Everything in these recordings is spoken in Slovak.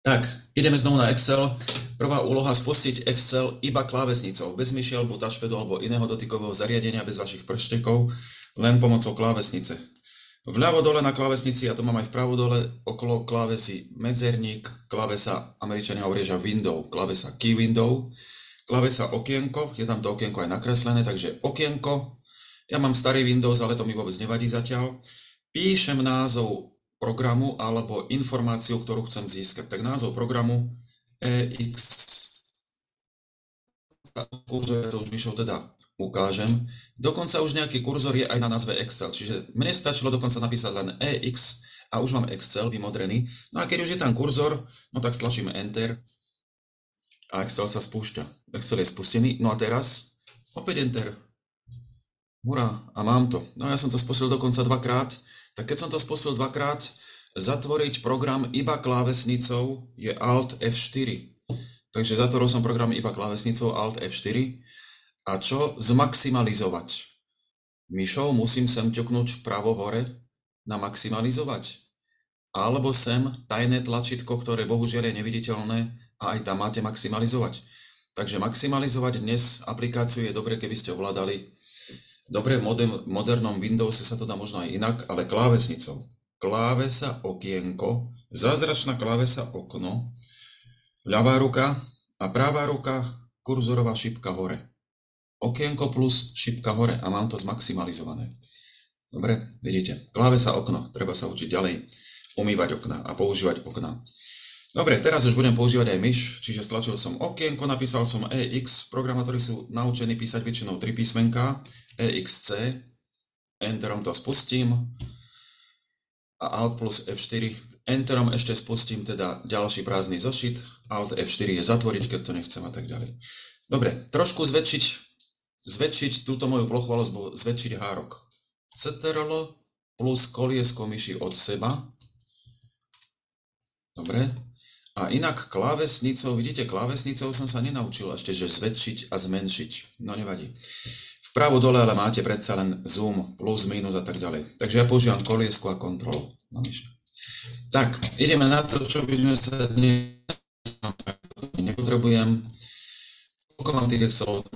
Tak, ideme znovu na Excel. Prvá úloha spustiť Excel iba klávesnicou, bez myši alebo touchpadu alebo iného dotykového zariadenia, bez vašich prštekov, len pomocou klávesnice. Vľavo dole na klávesnici, ja to mám aj vpravo dole, okolo klávesy medzerník, klávesa, Američania hovoria, že window, klávesa key window, klávesa okienko, je tam to okienko aj nakreslené, takže okienko, ja mám starý Windows, ale to mi vôbec nevadí zatiaľ, píšem názov programu alebo informáciu, ktorú chcem získať. Tak názov programu EX, kurzor, to už myšou teda ukážem. Dokonca už nejaký kurzor je aj na názve Excel, čiže mne stačilo dokonca napísať len EX a už mám Excel vymodrený. No a keď už je tam kurzor, no tak stlačím Enter a Excel sa spúšťa. Excel je spustený, no a teraz opäť Enter. Hurá, a mám to. No ja som to spustil dokonca dvakrát, tak keď som to spustil dvakrát, zatvoriť program iba klávesnicou je Alt F4. Takže zatvoril som program iba klávesnicou Alt F4. A čo zmaximalizovať? Myšou musím sem ťuknúť vpravo hore na maximalizovať. Alebo sem tajné tlačítko, ktoré bohužiaľ je neviditeľné a aj tam máte maximalizovať. Takže maximalizovať dnes aplikáciu je dobre, keby ste ovládali. Dobre, v modernom Windowse sa to dá možno aj inak, ale klávesnicou. Klávesa okienko, zázračná klávesa okno, ľavá ruka a pravá ruka, kurzorová šipka hore. Okienko plus šipka hore a mám to zmaximalizované. Dobre, vidíte, klávesa okno, treba sa učiť ďalej umývať okna a používať okna. Dobre, teraz už budem používať aj myš, čiže stlačil som okienko, napísal som EX, programátori sú naučení písať väčšinou 3 písmenká, EXC, Enterom to spustím a Alt plus F4, Enterom ešte spustím teda ďalší prázdny zošit, Alt F4 je zatvoriť, keď to nechcem a tak ďalej. Dobre, trošku zväčšiť túto moju plochu alebo zväčšiť hárok. Ctrl plus koliesko myši od seba. Dobre. A inak klávesnicou, vidíte, klávesnicou som sa nenaučil ešte, že zväčšiť a zmenšiť. No nevadí. Vpravo dole ale máte predsa len zoom, plus, minus a tak ďalej. Takže ja používam koliesko a kontrol na myši. Tak, ideme na to, čo by sme sa dnes nepotrebujem. Koľko mám tých Excelov?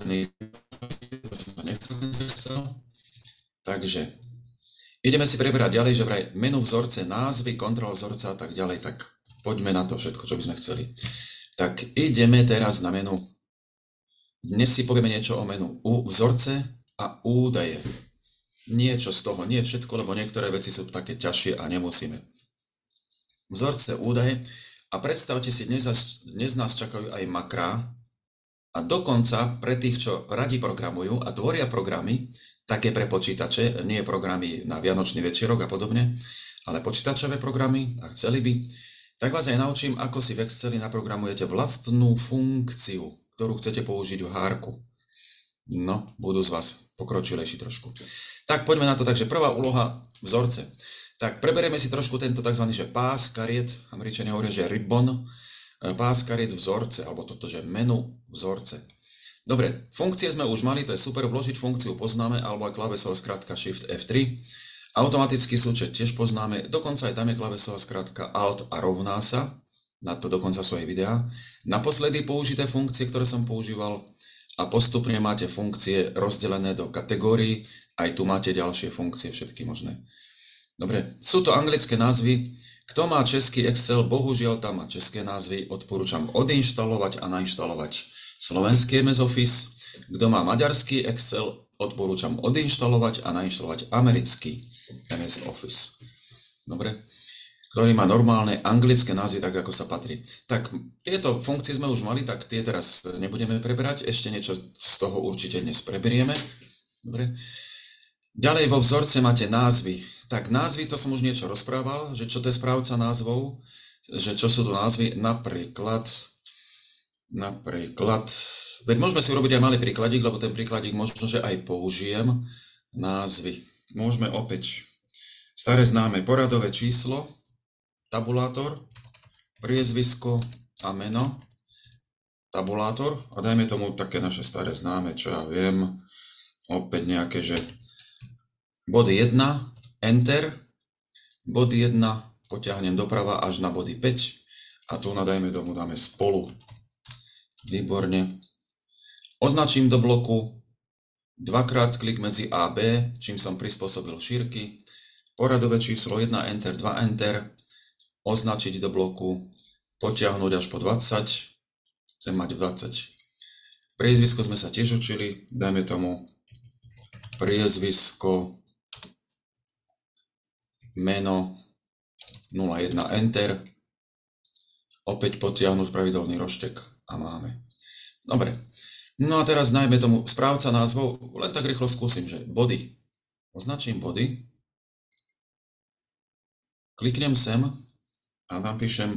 Takže, ideme si preberať ďalej, že vraj menu vzorce, názvy, kontrol vzorca a tak ďalej, tak poďme na to všetko, čo by sme chceli. Tak ideme teraz na menu. Dnes si povieme niečo o menu vzorce a údaje. Niečo z toho, nie všetko, lebo niektoré veci sú také ťažšie a nemusíme. Vzorce, údaje a predstavte si, dnes nás čakajú aj makrá a dokonca pre tých, čo radi programujú a tvoria programy, také pre počítače, nie programy na Vianočný večerok a podobne, ale počítačové programy a chceli by, tak vás aj naučím, ako si v Exceli naprogramujete vlastnú funkciu, ktorú chcete použiť v hárku. No, budú z vás pokročilejší trošku. Tak poďme na to, takže prvá úloha vzorce. Tak preberieme si trošku tento tzv. Že pás kariet, Američania hovoria, že ribbon, pás kariet vzorce, alebo toto, že menu vzorce. Dobre, funkcie sme už mali, to je super, vložiť funkciu poznáme, alebo aj klávesová skrátka Shift F3. Automatický súčet tiež poznáme, dokonca aj tam je klávesová skrátka Alt a rovná sa, na to dokonca sú aj videá. Naposledy použité funkcie, ktoré som používal a postupne máte funkcie rozdelené do kategórií, aj tu máte ďalšie funkcie, všetky možné. Dobre, sú to anglické názvy, kto má český Excel, bohužiaľ tam má české názvy, odporúčam odinštalovať a nainštalovať slovenský MS Office, kto má maďarský Excel, odporúčam odinštalovať a nainštalovať americký MS Office. Dobre, ktorý má normálne anglické názvy, tak ako sa patrí. Tak tieto funkcie sme už mali, tak tie teraz nebudeme preberať, ešte niečo z toho určite dnes preberieme. Dobre. Ďalej vo vzorce máte názvy. Tak názvy, to som už niečo rozprával, že čo to je správca názvov, že čo sú to názvy, napríklad, veď môžeme si urobiť aj malý príkladík, lebo ten príkladík možno, že aj použijem. Názvy. Môžeme opäť staré známe poradové číslo, tabulátor, priezvisko a meno, tabulátor a dajme tomu také naše staré známe, čo ja viem, opäť nejaké, že body 1, Enter, body 1 potiahnem doprava až na body 5 A tu nadajme tomu dáme spolu. Výborne. Označím do bloku dvakrát klik medzi A a B, čím som prispôsobil šírky. Poradové číslo 1 Enter, 2 Enter. Označiť do bloku, potiahnuť až po 20. Chcem mať 20. Priezvisko sme sa tiež učili. Dajme tomu priezvisko, meno 01 Enter. Opäť potiahnuť pravidelný roštek a máme. Dobre. No a teraz najmä tomu správca názvov. Len tak rýchlo skúsim, že body. Označím body. Kliknem sem a napíšem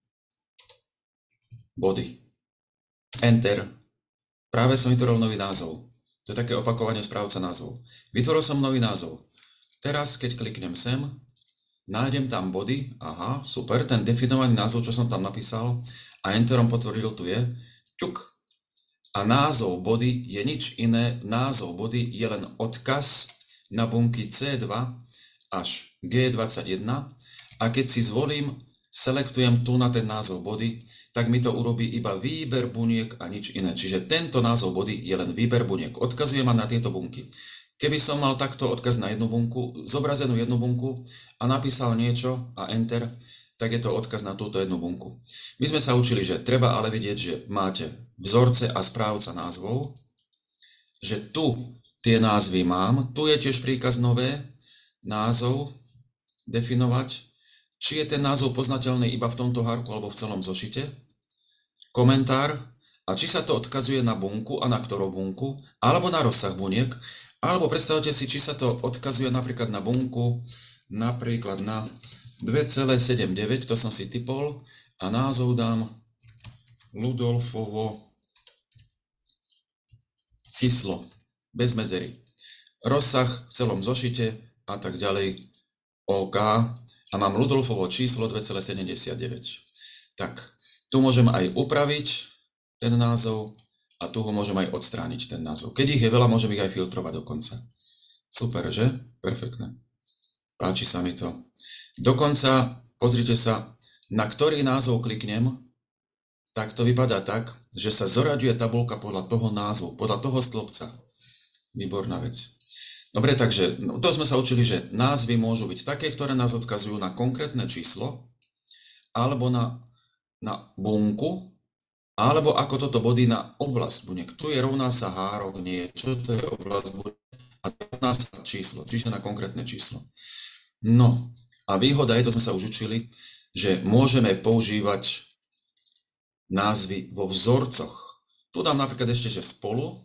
body. Enter. Práve som vytvoril nový názov. To je také opakovanie správca názvov. Vytvoril som nový názov. Teraz, keď kliknem sem, nájdem tam body. Aha, super, ten definovaný názov, čo som tam napísal a Enterom potvrdil, tu je. Ťuk. A názov body je nič iné. Názov body je len odkaz na bunky C2 až G21. A keď si zvolím, selektujem tu na ten názov body, tak mi to urobí iba výber buniek a nič iné. Čiže tento názov body je len výber buniek. Odkazuje ma na tieto bunky. Keby som mal takto odkaz na jednu bunku, zobrazenú jednu bunku a napísal niečo a Enter, tak je to odkaz na túto jednu bunku. My sme sa učili, že treba ale vedieť, že máte vzorce a správca názvov, že tu tie názvy mám, tu je tiež príkaz nové, názov definovať, či je ten názov poznateľný iba v tomto hárku alebo v celom zošite, komentár a či sa to odkazuje na bunku a na ktorú bunku, alebo na rozsah buniek, alebo predstavte si, či sa to odkazuje napríklad na bunku, napríklad na 2,79, to som si typol, a názov dám Ludolfovo číslo, bez medzery. Rozsah v celom zošite a tak ďalej, OK, a mám Ludolfovo číslo 2,79. Tak, tu môžem aj upraviť ten názov a tu ho môžem aj odstrániť ten názov. Keď ich je veľa, môžem ich aj filtrovať dokonca. Super, že? Perfektné. Páči sa mi to. Dokonca, pozrite sa, na ktorý názov kliknem, tak to vypadá tak, že sa zoraďuje tabuľka podľa toho názvu, podľa toho stĺpca. Výborná vec. Dobre, takže to sme sa učili, že názvy môžu byť také, ktoré nás odkazujú na konkrétne číslo, alebo na bunku, alebo ako toto body na oblasť buniek. Tu je rovná sa hárok niečo, to je oblasť buniek a to je rovná sa číslo, čiže na konkrétne číslo. No a výhoda je, to sme sa už učili, že môžeme používať názvy vo vzorcoch. Tu dám napríklad ešte, že spolu,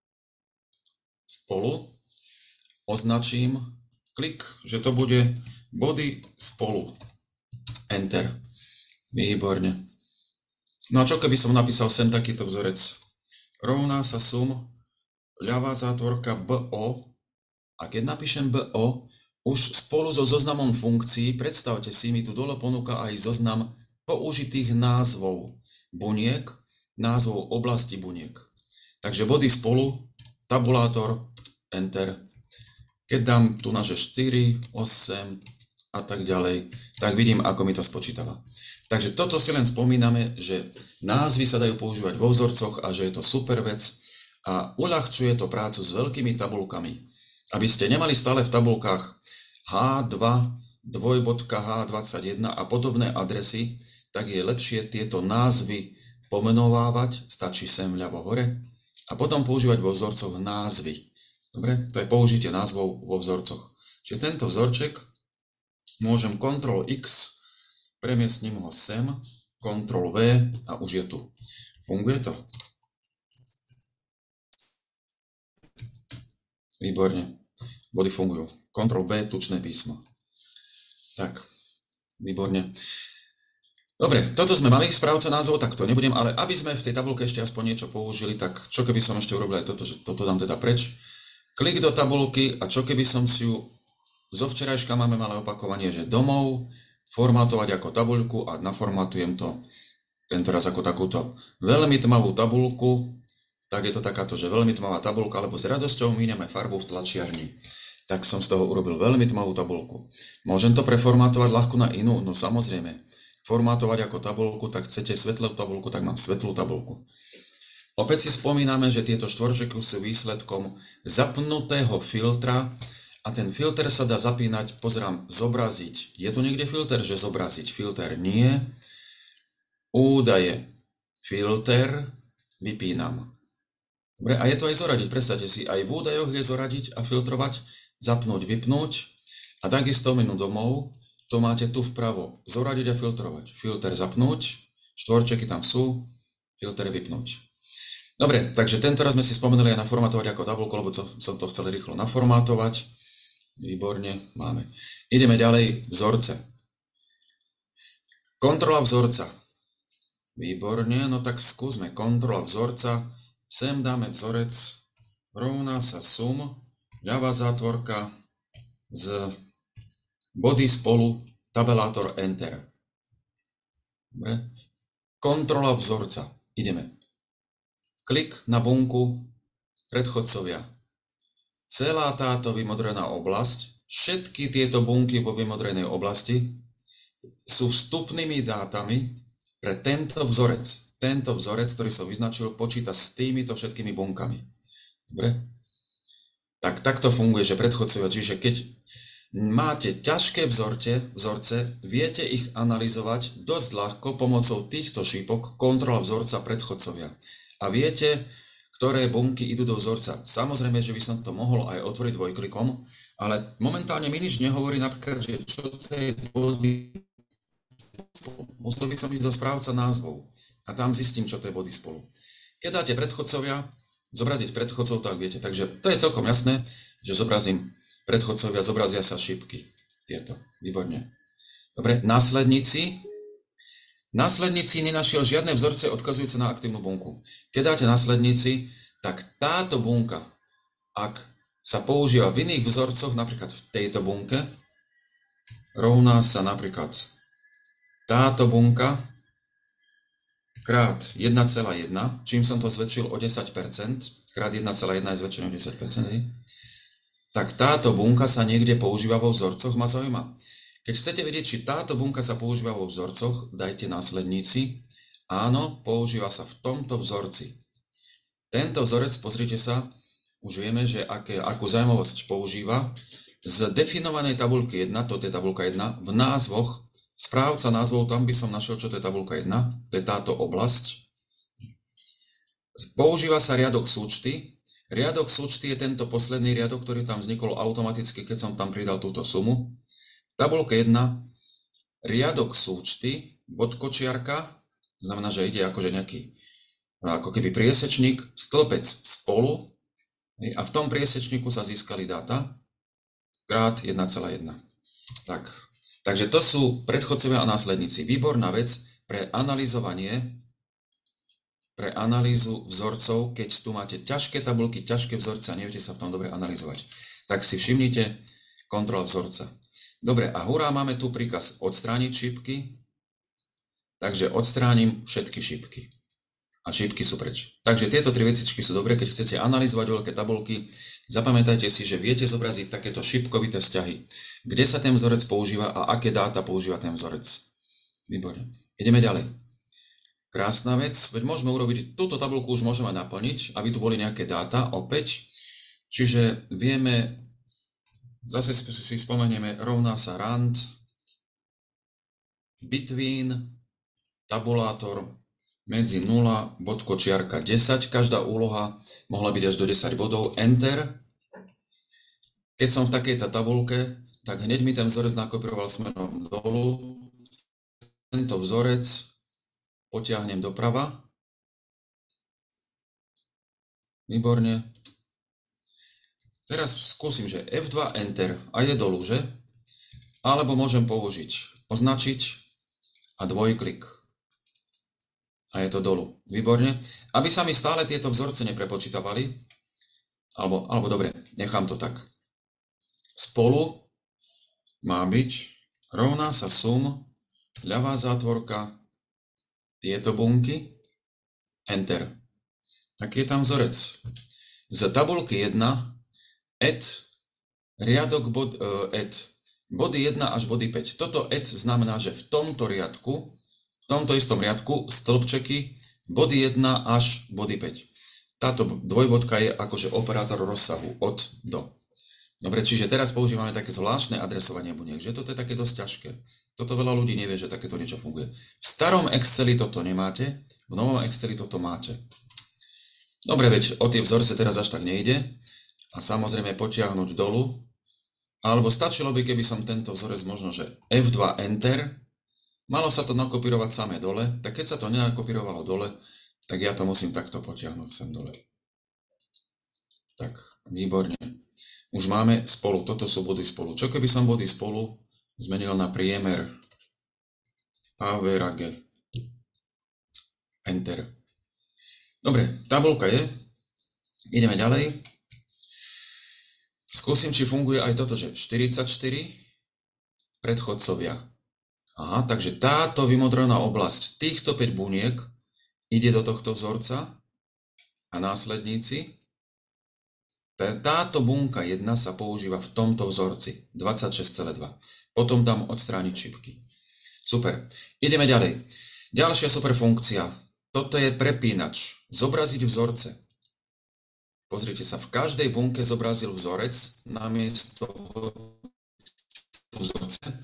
označím, klik, že to bude body spolu, Enter. Výborne. No a čo keby som napísal sem takýto vzorec? Rovná sa sum, ľavá zátvorka BO, a keď napíšem BO, už spolu so zoznamom funkcií, predstavte si, mi tu dole ponúka aj zoznam použitých názvov buniek, názvov oblasti buniek. Takže body spolu, tabulátor, Enter. Keď dám tu naše 4, 8 a tak ďalej, tak vidím, ako mi to spočítava. Takže toto si len spomíname, že názvy sa dajú používať vo vzorcoch a že je to super vec a uľahčuje to prácu s veľkými tabulkami. Aby ste nemali stále v tabulkách H2, H21 a podobné adresy, tak je lepšie tieto názvy pomenovávať, stačí sem vľavo hore, a potom používať vo vzorcoch názvy. Dobre, to je použitie názvov vo vzorcoch. Čiže tento vzorček môžem Ctrl+X, premiestním ho sem, Ctrl+V a už je tu. Funguje to? Výborne. Body fungujú. Ctrl+B, tučné písmo. Tak, výborne. Dobre, toto sme mali, správca názov, tak to nebudem, ale aby sme v tej tabulke ešte aspoň niečo použili, tak čo keby som ešte urobil aj toto, že toto dám teda preč. Klik do tabulky a čo keby som si ju, zo včerajška máme malé opakovanie, že domov, formátovať ako tabuľku a naformátujem to tentoraz ako takúto veľmi tmavú tabuľku, tak je to takáto, že veľmi tmavá tabuľka, alebo s radosťou míňame farbu v tlačiarni. Tak som z toho urobil veľmi tmavú tabuľku. Môžem to preformátovať ľahko na inú? No samozrejme. formátovať ako tabuľku, tak chcete svetlú tabuľku, tak mám svetlú tabuľku. Opäť si spomíname, že tieto štvorčeky sú výsledkom zapnutého filtra a ten filter sa dá zapínať, pozerám, zobraziť. Je tu niekde filter, že zobraziť? Filter nie. Údaje. Filter. Vypínam. Dobre, a je to aj zoradiť. Predstavte si, aj v údajoch je zoradiť a filtrovať, zapnúť, vypnúť. A takisto menu domov, to máte tu vpravo. Zoradiť a filtrovať. Filter zapnúť, štvorčeky tam sú, filter vypnúť. Dobre, takže tento raz sme si spomenuli aj naformátovať ako tabuľku, lebo som to chcel rýchlo naformátovať. Výborne, máme. Ideme ďalej, vzorce. Kontrola vzorca. Výborne, no tak skúsme. Kontrola vzorca. Sem dáme vzorec, rovná sa sum, ľavá zátvorka z body spolu, tabelátor Enter. Dobre. Kontrola vzorca. Ideme. Klik na bunku predchodcovia. Celá táto vymodrená oblasť, všetky tieto bunky vo vymodrenej oblasti sú vstupnými dátami pre tento vzorec. Tento vzorec, ktorý som vyznačil, počíta s týmito všetkými bunkami. Dobre? Tak takto funguje, že predchodcovia, čiže keď máte ťažké vzorce, viete ich analyzovať dosť ľahko pomocou týchto šípok kontrola vzorca predchodcovia. A viete, ktoré bunky idú do vzorca. Samozrejme, že by som to mohol aj otvoriť dvojklikom, ale momentálne mi nič nehovorí napríklad, že čo to je body. Musel by som ísť do správca názvov a tam zistím, čo to je body spolu. Keď dáte predchodcovia, zobraziť predchodcov, tak viete. Takže to je celkom jasné, že zobrazím predchodcovia, zobrazia sa šípky. Tieto. Výborne. Dobre, následníci. Následníci nenašiel žiadne vzorce odkazujúce na aktívnu bunku. Keď dáte následníci, tak táto bunka, ak sa používa v iných vzorcoch, napríklad v tejto bunke, rovná sa napríklad táto bunka krát 1,1, čím som to zväčšil o 10%, krát 1,1 je zväčšené o 10%, tak táto bunka sa niekde používa vo vzorcoch, ma zaujíma. Keď chcete vedieť, či táto bunka sa používa vo vzorcoch, dajte následníci. Áno, používa sa v tomto vzorci. Tento vzorec, pozrite sa, už vieme, že akú zaujímavosť používa. Z definovanej tabuľky 1, toto je tabuľka 1, v názvoch, správca názvov, tam by som našiel, čo to je tabuľka 1, to je táto oblasť. Používa sa riadok súčty. Riadok súčty je tento posledný riadok, ktorý tam vznikol automaticky, keď som tam pridal túto sumu. Tabuľka 1, riadok súčty, bodkočiarka, znamená, že ide akože nejaký, ako keby priesečník, stĺpec spolu a v tom priesečníku sa získali dáta krát 1,1. Takže to sú predchodcovia a následníci. Výborná vec pre analyzovanie, pre analýzu vzorcov, keď tu máte ťažké tabuľky, ťažké vzorce a neviete sa v tom dobre analyzovať. Tak si všimnite kontrola vzorca. Dobre, a hurá, máme tu príkaz odstrániť šípky, takže odstránim všetky šípky. A šípky sú preč. Takže tieto tri vecičky sú dobré, keď chcete analyzovať veľké tabuľky. Zapamätajte si, že viete zobraziť takéto šípkovité vzťahy. Kde sa ten vzorec používa a aké dáta používa ten vzorec. Výborne. Ideme ďalej. Krásna vec, veď môžeme urobiť, túto tabuľku už môžeme naplniť, aby tu boli nejaké dáta opäť. Čiže vieme, zase si spomenieme, rovná sa rand, between, tabulátor, medzi 0, bodkočiarka 10, každá úloha mohla byť až do 10 bodov, enter. Keď som v takejto tabuľke, tak hneď mi ten vzorec nakopíroval smerom dolu. Tento vzorec potiahnem doprava. Výborne. Teraz skúsim, že F2 enter a je dolu, že? Alebo môžem použiť označiť a dvojklik. A je to dolu. Výborne. Aby sa mi stále tieto vzorce neprepočítavali, alebo dobre, nechám to tak. Spolu má byť rovná sa sum, ľavá zátvorka, tieto bunky, enter. Aký je tam vzorec? Z tabuľky 1, add, riadok add, body 1 až body 5. Toto et znamená, že v tomto riadku, v tomto istom riadku stĺpčeky body 1 až body 5. Táto dvojbodka je akože operátor rozsahu od do. Dobre, čiže teraz používame také zvláštne adresovanie buniek, že toto je také dosť ťažké. Toto veľa ľudí nevie, že takéto niečo funguje. V starom Exceli toto nemáte, v novom Exceli toto máte. Dobre, veď o tie vzorce teraz až tak nejde. A samozrejme potiahnuť dolu. Alebo stačilo by, keby som tento vzorec možno, že F2 Enter. Malo sa to nakopírovať samé dole. Tak keď sa to nenakopírovalo dole, tak ja to musím takto potiahnuť sem dole. Tak, výborne. Už máme spolu. Toto sú body spolu. Čo keby som body spolu zmenil na priemer? Average. Enter. Dobre, tabuľka je. Ideme ďalej. Skúsim, či funguje aj toto, že 44 predchodcovia. Aha, takže táto vymodrená oblasť týchto 5 buniek ide do tohto vzorca a následníci. Táto bunka 1 sa používa v tomto vzorci 26,2. Potom dám odstrániť šipky. Super. Ideme ďalej. Ďalšia super funkcia. Toto je prepínač. Zobraziť vzorce. Pozrite sa, v každej bunke zobrazil vzorec namiesto vzorce.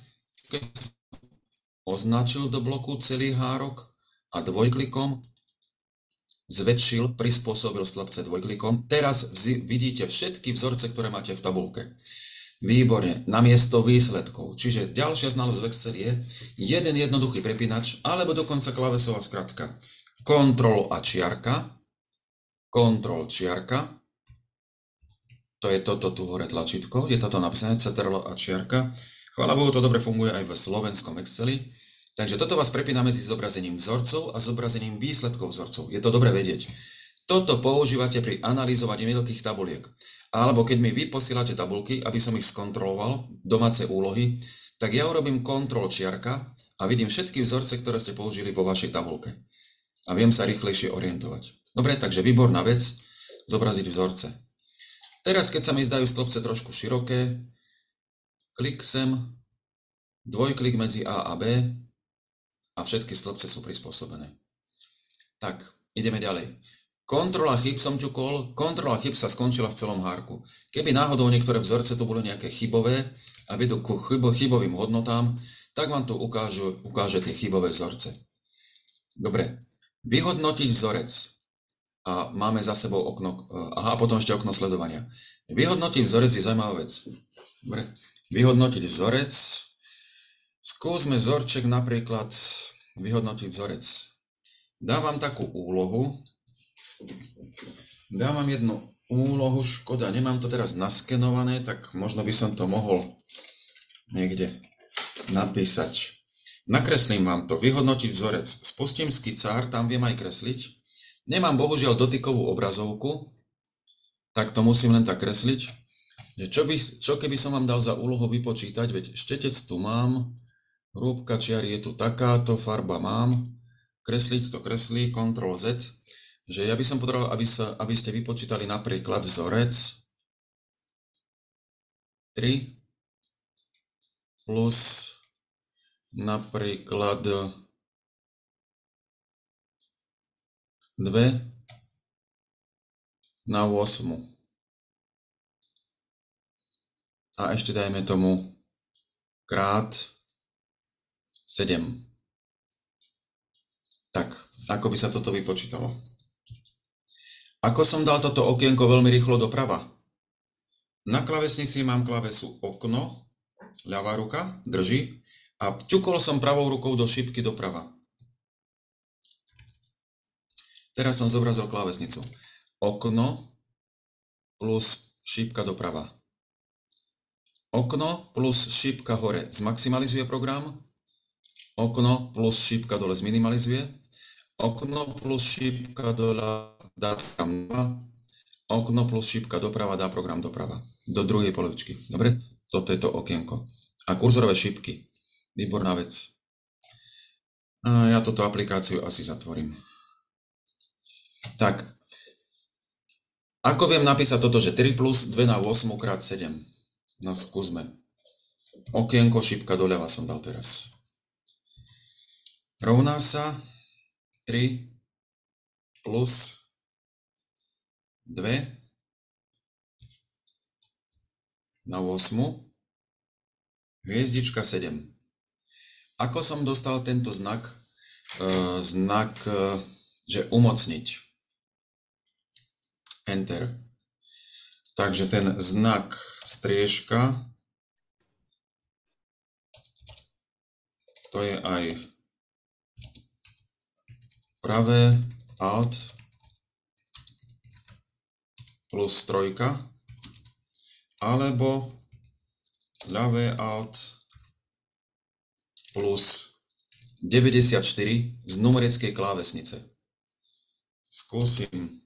Označil do bloku celý hárok a dvojklikom zväčšil, prispôsobil stĺpce dvojklikom. Teraz vidíte všetky vzorce, ktoré máte v tabuľke. Výborne, namiesto výsledkov. Čiže ďalšia znalosť v Exceli je jeden jednoduchý prepínač, alebo dokonca klávesová skratka. Kontrol a čiarka. Kontrol čiarka. To je toto tu hore tlačítko. Je toto napísané CTRL a čiarka. Chvála Bohu, to dobre funguje aj v slovenskom Exceli. Takže toto vás prepína medzi zobrazením vzorcov a zobrazením výsledkov vzorcov. Je to dobre vedieť. Toto používate pri analyzovaní veľkých tabuliek. Alebo keď mi vy posielate tabulky, aby som ich skontroloval, domáce úlohy, tak ja urobím kontrol čiarka a vidím všetky vzorce, ktoré ste použili vo vašej tabulke. A viem sa rýchlejšie orientovať. Dobre, takže výborná vec, zobraziť vzorce. Teraz, keď sa mi zdajú stĺpce trošku široké, klik sem, dvojklik medzi A a B a všetky stĺpce sú prispôsobené. Tak, ideme ďalej. Kontrola chyb som ťukol, kontrola chyb sa skončila v celom hárku. Keby náhodou niektoré vzorce tu boli nejaké chybové a vedú ku chybovým hodnotám, tak vám tu ukáže tie chybové vzorce. Dobre, vyhodnotiť vzorec. A máme za sebou okno, aha, potom ešte okno sledovania. Vyhodnotiť vzorec je zaujímavá vec. Dobre, vyhodnotiť vzorec. Skúsme vzorček napríklad vyhodnotiť vzorec. Dávam takú úlohu. Dávam jednu úlohu, škoda, nemám to teraz naskenované, tak možno by som to mohol niekde napísať. Nakreslím vám to, vyhodnotiť vzorec. Spustím skicár, tam viem aj kresliť. Nemám bohužiaľ dotykovú obrazovku, tak to musím len tak kresliť. Čo keby som vám dal za úlohu vypočítať, veď štetec tu mám, hrúbka čiary je tu takáto, farba mám, kresliť to kreslí, Ctrl Z, že ja by som potreboval, aby ste vypočítali napríklad vzorec 3 plus napríklad 2 na 8. A ešte dajme tomu krát 7. Tak, ako by sa toto vypočítalo? Ako som dal toto okienko veľmi rýchlo doprava? Na klávesnici mám klávesu okno, ľavá ruka drží a ťukol som pravou rukou do šipky doprava. Teraz som zobrazil klávesnicu. Okno plus šípka doprava. Okno plus šípka hore zmaximalizuje program. Okno plus šípka dole zminimalizuje. Okno plus šípka dole dá program doprava. Okno plus šípka doprava dá program doprava. Do druhej polovičky. Dobre? Toto je to okienko. A kurzorové šípky. Výborná vec. A ja túto aplikáciu asi zatvorím. Tak. Ako viem napísať toto, že 3 plus 2 na 8 krát 7? No skúsme. Okienko šipka doľava som dal teraz. Rovná sa 3 plus 2 na 8, hviezdička 7. Ako som dostal tento znak, že umocniť. Enter. Takže ten znak striežka, to je aj pravé Alt plus 3, alebo ľavé Alt plus 94 z numerickej klávesnice. Skúsim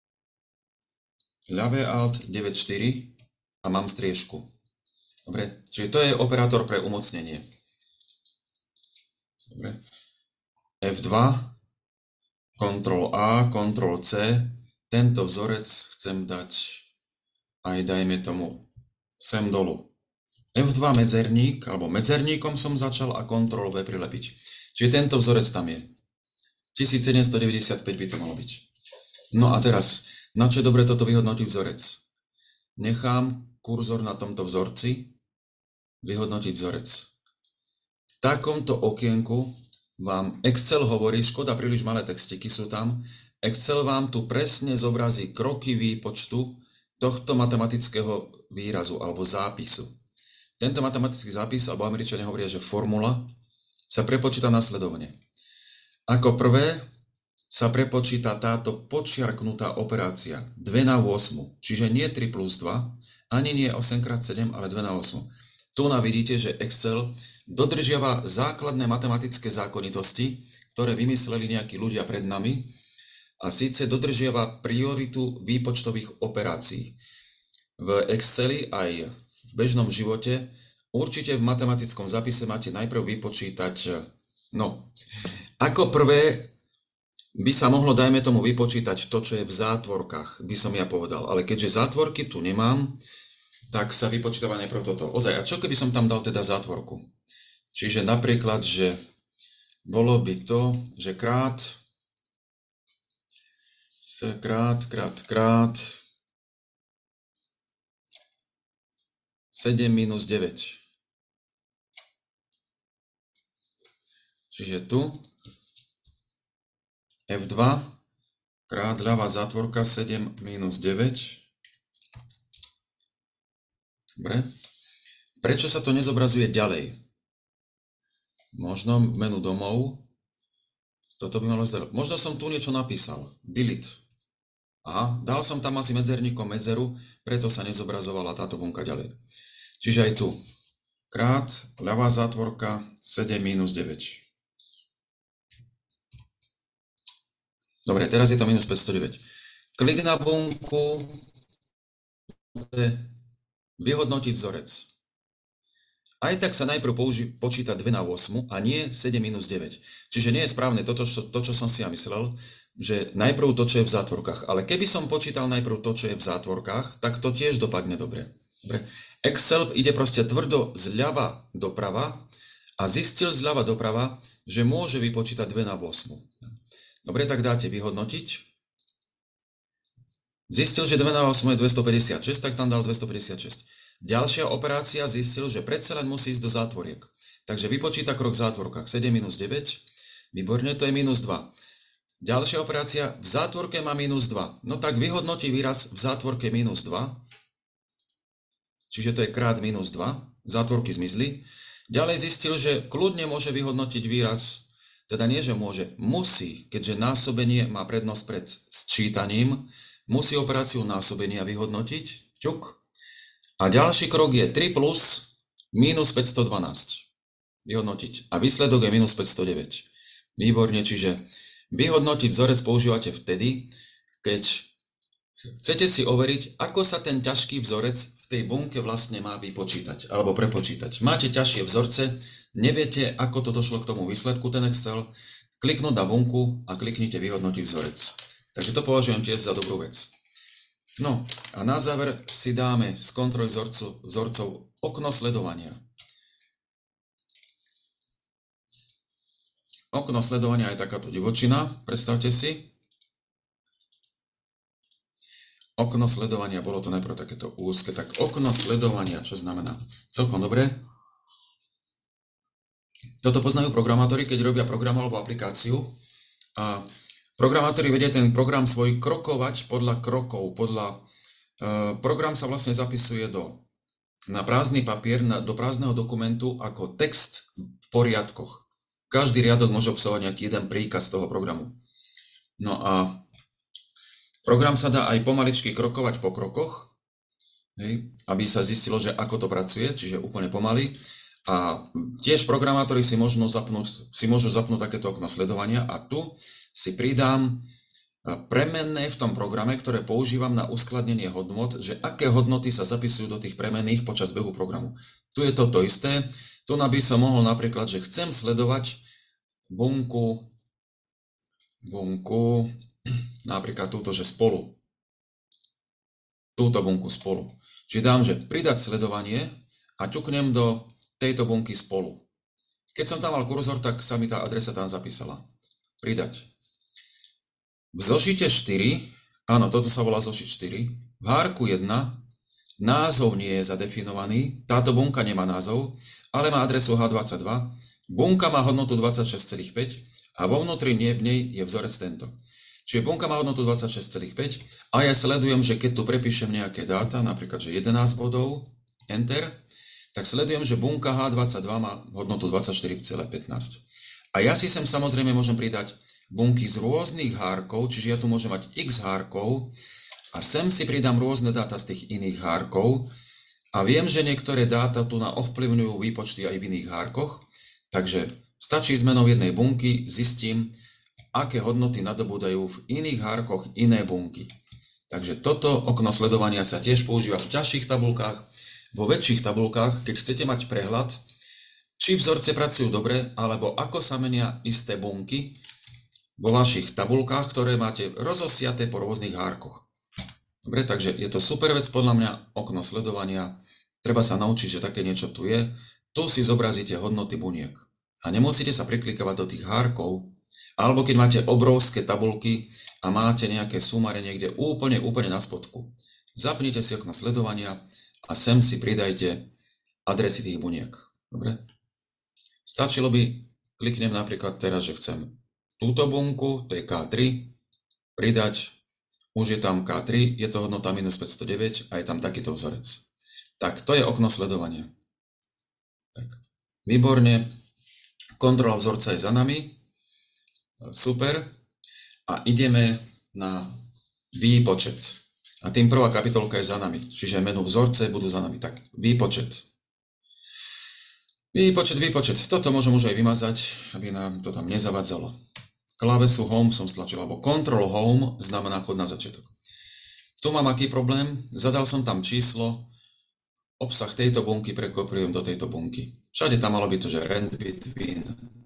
ľavé Alt 94 a mám striežku. Dobre, čiže to je operátor pre umocnenie. Dobre. F2, Ctrl A, Ctrl C. Tento vzorec chcem dať aj, dajme tomu, sem dolu. F2 medzerník, alebo medzerníkom som začal a Ctrl V prilepiť. Čiže tento vzorec tam je. 1795 by to malo byť. No a teraz, na čo je dobre toto vyhodnotiť vzorec? Nechám kurzor na tomto vzorci, vyhodnotiť vzorec. V takomto okienku vám Excel hovorí, škoda, príliš malé textiky sú tam, Excel vám tu presne zobrazí kroky výpočtu tohto matematického výrazu alebo zápisu. Tento matematický zápis, alebo Američania hovoria, že formula, sa prepočíta nasledovne. Ako prvé sa prepočíta táto počiarknutá operácia 2 na 8, čiže nie 3 plus 2, ani nie 8x7, ale 2 na 8. Tu vidíte, že Excel dodržiava základné matematické zákonitosti, ktoré vymysleli nejakí ľudia pred nami, a síce dodržiava prioritu výpočtových operácií. V Exceli aj v bežnom živote určite v matematickom zápise máte najprv vypočítať, ako prvé by sa mohlo, dajme tomu, vypočítať to, čo je v zátvorkách, by som ja povedal. Ale keďže zátvorky tu nemám, tak sa vypočítava najprv toto. Ozaj, a čo keby som tam dal teda zátvorku? Čiže napríklad, že bolo by to, že krát 7 minus 9. Čiže tu F2 krát ľavá zátvorka 7 minus 9. Dobre. Prečo sa to nezobrazuje ďalej? Možno menu domov. Toto by malo zdať. Možno som tu niečo napísal. Delete. Aha, dal som tam asi medzerníkom medzeru, preto sa nezobrazovala táto bunka ďalej. Čiže aj tu. Krát ľavá zátvorka 7 minus 9. Dobre, teraz je to minus 509. Klik na bunku, vyhodnotiť vzorec. Aj tak sa najprv počíta 2 na 8 a nie 7 minus 9. Čiže nie je správne to, čo som si ja myslel, že najprv to, čo je v zátvorkách. Ale keby som počítal najprv to, čo je v zátvorkách, tak to tiež dopadne dobre. Dobre. Excel ide proste tvrdo zľava doprava a zistil zľava doprava, že môže vypočítať 2 na 8. Dobre, tak dáte vyhodnotiť. Zistil, že 2 na 8 je 256, tak tam dal 256. Ďalšia operácia zistil, že predsa len musí ísť do zátvoriek. Takže vypočíta krok v zátvorkách 7 minus 9. Výborne, to je minus 2. Ďalšia operácia v zátvorke má minus 2. No tak vyhodnotí výraz v zátvorke minus 2. Čiže to je krát minus 2. Zátvorky zmizli. Ďalej zistil, že kľudne môže vyhodnotiť výraz, teda nie, že môže, musí, keďže násobenie má prednosť pred sčítaním, musí operáciu násobenia vyhodnotiť. Ťuk. A ďalší krok je 3 plus minus 512. Vyhodnotiť. A výsledok je minus 509. Výborne, čiže vyhodnotiť vzorec používate vtedy, keď chcete si overiť, ako sa ten ťažký vzorec v tej bunke vlastne má vypočítať alebo prepočítať. Máte ťažšie vzorce, neviete, ako to došlo k tomu výsledku, ten Excel, kliknúť na bunku a kliknite vyhodnotiť vzorec. Takže to považujem tiež za dobrú vec. No a na záver si dáme z kontroly vzorcov okno sledovania. Okno sledovania je takáto divočina, predstavte si. Okno sledovania, bolo to najprv takéto úzke, tak okno sledovania, čo znamená? Celkom dobre. Toto poznajú programátori, keď robia program alebo aplikáciu. A programátori vedia ten program svoj krokovať podľa krokov. Program sa vlastne zapisuje na prázdny papier, do prázdneho dokumentu ako text v poriadkoch. Každý riadok môže obsahovať nejaký jeden príkaz toho programu. No a program sa dá aj pomaličky krokovať po krokoch, aby sa zistilo, že ako to pracuje, čiže úplne pomaly. A tiež programátori si môžu zapnúť takéto okno sledovania a tu si pridám premenné v tom programe, ktoré používam na uskladnenie hodnot, že aké hodnoty sa zapisujú do tých premenných počas behu programu. Tu je toto isté. Tu by som mohol napríklad, že chcem sledovať bunku, napríklad túto, že spolu. Túto bunku spolu. Čiže dám, že pridať sledovanie a ťuknem do tejto bunky spolu. Keď som tam mal kurzor, tak sa mi tá adresa tam zapísala. Pridať. V zošite 4, áno, toto sa volá zošit 4, v hárku 1, názov nie je zadefinovaný, táto bunka nemá názov, ale má adresu H22, bunka má hodnotu 26,5 a vo vnútri v nej je vzorec tento. Čiže bunka má hodnotu 26,5 a ja sledujem, že keď tu prepíšem nejaké dáta, napríklad, že 11 bodov, Enter, tak sledujem, že bunka H22 má hodnotu 24,15. A ja si sem samozrejme môžem pridať bunky z rôznych hárkov, čiže ja tu môžem mať x hárkov a sem si pridám rôzne dáta z tých iných hárkov a viem, že niektoré dáta tu ovplyvňujú výpočty aj v iných hárkoch, takže stačí zmenou jednej bunky, zistím, aké hodnoty nadobúdajú v iných hárkoch iné bunky. Takže toto okno sledovania sa tiež používa v ťažších tabuľkách, vo väčších tabuľkách, keď chcete mať prehľad, či vzorce pracujú dobre, alebo ako sa menia isté bunky vo vašich tabuľkách, ktoré máte rozosiaté po rôznych hárkoch. Dobre, takže je to super vec podľa mňa, okno sledovania. Treba sa naučiť, že také niečo tu je. Tu si zobrazíte hodnoty buniek. A nemusíte sa priklikávať do tých hárkov, alebo keď máte obrovské tabuľky a máte nejaké sumáre niekde úplne na spodku. Zapnite si okno sledovania a sem si pridajte adresy tých buniek. Dobre? Stačilo by, kliknem napríklad teraz, že chcem túto bunku, to je K3, pridať, už je tam K3, je to hodnota minus 509 a je tam takýto vzorec. Tak, to je okno sledovania. Tak, výborne, kontrola vzorca je za nami, super, a ideme na výpočet. A tým prvá kapitolka je za nami, čiže menu vzorce budú za nami. Tak, výpočet. Výpočet. Toto môžem už aj vymazať, aby nám to tam nezavadzalo. Klávesu Home som stlačil, alebo Control Home znamená chod na začiatok. Tu mám aký problém, zadal som tam číslo, obsah tejto bunky prekopírujem do tejto bunky. Všade tam malo byť to, že rand between.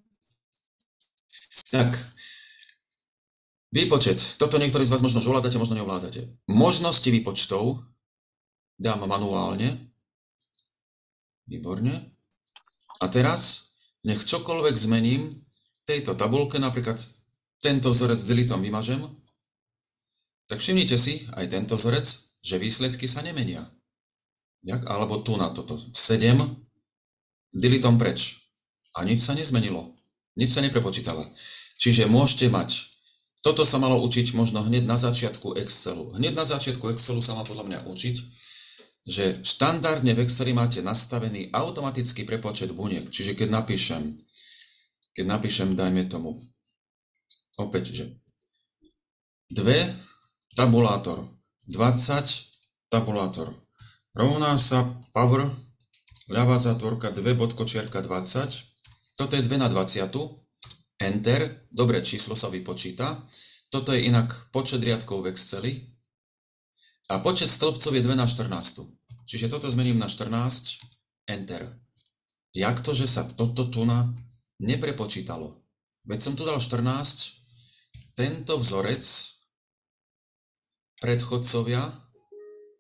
Tak, výpočet. Toto niektorí z vás možno ovládate, možno neovládate. Možnosti výpočtov dám manuálne. Výborne. A teraz, nech čokoľvek zmením v tejto tabuľke, napríklad tento vzorec deleteom vymažem, tak všimnite si, aj tento vzorec, že výsledky sa nemenia. Jak? Alebo tu na toto. 7, deleteom preč. A nič sa nezmenilo. Nič sa neprepočítava. Čiže môžete mať, toto sa malo učiť možno hneď na začiatku Excelu. Hneď na začiatku Excelu sa má podľa mňa učiť, že štandardne v Exceli máte nastavený automatický prepočet buniek. Čiže keď napíšem, dajme tomu, opäť, že 2 tabulátor, 20 tabulátor, rovná sa power, ľavá zátvorka, 2 bodkočiarka 20, toto je 2 na 20, Enter, dobre, číslo sa vypočíta, toto je inak počet riadkov v Exceli a počet stĺpcov je 2 na 14. Čiže toto zmením na 14, Enter. Jak to, že sa toto tu neprepočítalo? Veď som tu dal 14, tento vzorec, predchodcovia,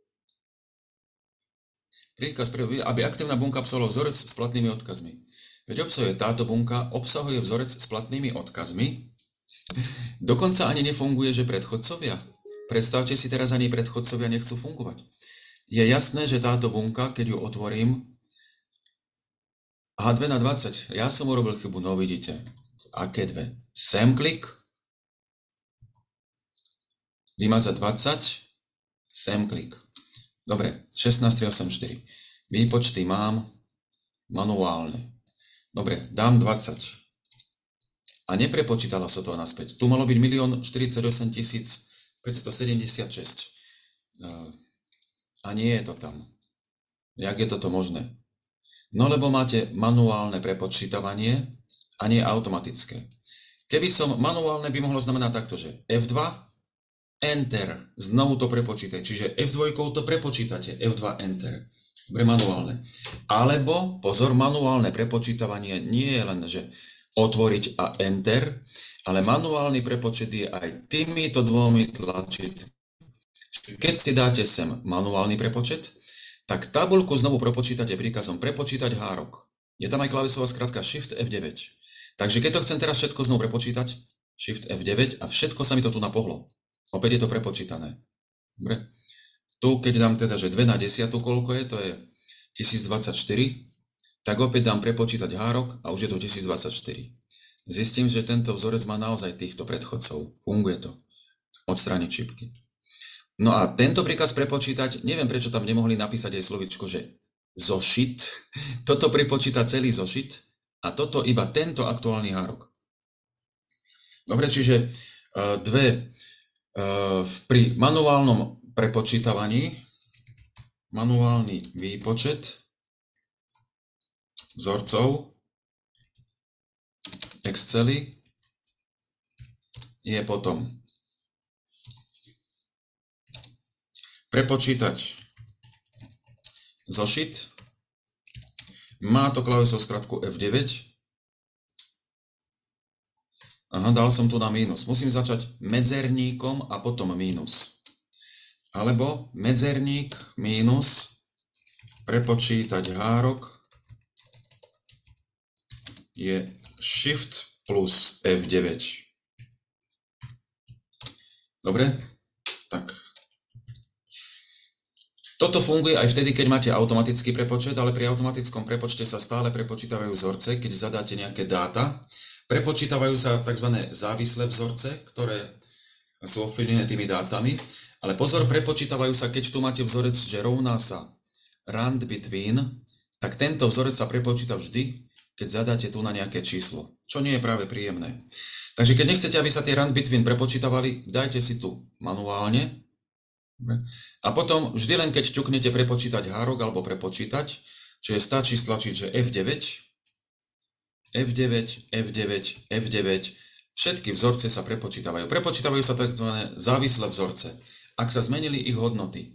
príkaz, aby aktívna bunka obsahovala vzorec s platnými odkazmi. Veď táto bunka obsahuje vzorec s platnými odkazmi, dokonca ani nefunguje, že predchodcovia. Predstavte si, teraz ani predchodcovia nechcú fungovať. Je jasné, že táto bunka, keď ju otvorím, aha, 2 na 20, ja som urobil chybu, no vidíte. Aké dve? Sem klik, vymazať 20, sem klik. Dobre, 16,384. Výpočty mám manuálne. Dobre, dám 20. A neprepočítala sa to naspäť. Tu malo byť 1 048 576. A nie je to tam. Jak je toto možné? No lebo máte manuálne prepočítavanie a nie automatické. Keby som manuálne, by mohlo znamenať takto, že F2, Enter, znovu to prepočítaj. Čiže F2 to prepočítate, F2, Enter. Dobre, manuálne. Alebo, pozor, manuálne prepočítavanie nie je len, že otvoriť a Enter, ale manuálny prepočet je aj týmito dvomi tlačidlami. Keď si dáte sem manuálny prepočet, tak tabuľku znovu prepočítate príkazom prepočítať hárok. Je tam aj klávesová skratka Shift F9. Takže keď to chcem teraz všetko znovu prepočítať, Shift F9 a všetko sa mi to tu napohlo. Opäť je to prepočítané. Dobre. Tu, keď dám teda, že 2 na 10, koľko je, to je 1024, tak opäť dám prepočítať hárok a už je to 1024. Zistím, že tento vzorec má naozaj týchto predchodcov. Funguje to. Odstrániť šipky. No a tento príkaz prepočítať, neviem prečo tam nemohli napísať aj slovičko, že zošit. Toto prepočíta celý zošit a toto iba tento aktuálny hárok. Dobre, čiže pri manuálnom prepočítavaní, manuálny výpočet vzorcov Exceli je potom prepočítať zošit, má to klávesovú skratku F9. Aha, dal som tu na mínus. Musím začať medzerníkom a potom mínus. Alebo medzerník mínus prepočítať hárok je Shift plus F9. Dobre? Tak. Toto funguje aj vtedy, keď máte automatický prepočet, ale pri automatickom prepočte sa stále prepočítavajú vzorce, keď zadáte nejaké dáta. Prepočítavajú sa tzv. Závislé vzorce, ktoré sú ovplyvnené tými dátami, ale pozor, prepočítavajú sa, keď tu máte vzorec, že rovná sa rand between, tak tento vzorec sa prepočíta vždy, keď zadáte tu na nejaké číslo, čo nie je práve príjemné. Takže keď nechcete, aby sa tie rand between prepočítavali, dajte si tu manuálne. A potom vždy len keď ťuknete prepočítať hárok alebo prepočítať, čiže stačí stlačiť, že F9, F9, F9, F9, všetky vzorce sa prepočítavajú. Prepočítavajú sa tzv. Závislé vzorce, ak sa zmenili ich hodnoty.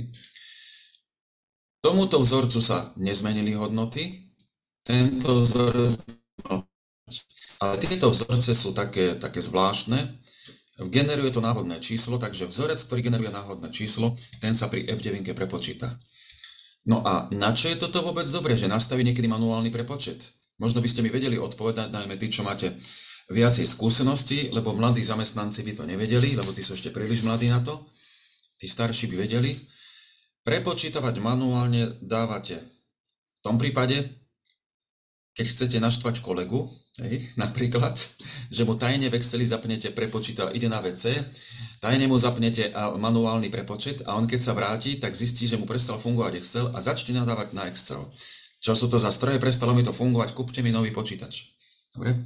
Tomuto vzorcu sa nezmenili hodnoty, tento vzorec, ale tieto vzorce sú také zvláštne. Generuje to náhodné číslo, takže vzorec, ktorý generuje náhodné číslo, ten sa pri F9 prepočíta. No a na čo je toto vôbec dobre, že nastaví niekedy manuálny prepočet? Možno by ste mi vedeli odpovedať, najmä tí, čo máte viacej skúseností, lebo mladí zamestnanci by to nevedeli, lebo tí sú ešte príliš mladí na to. Tí starší by vedeli. Prepočítavať manuálne dávate v tom prípade, keď chcete naštvať kolegu, napríklad, že mu tajne v Exceli zapnete prepočítal, ide na WC, tajne mu zapnete manuálny prepočet a on keď sa vráti, tak zistí, že mu prestal fungovať Excel a začne nadávať na Excel. Čo sú to za stroje, prestalo mi to fungovať, kúpte mi nový počítač. Dobre?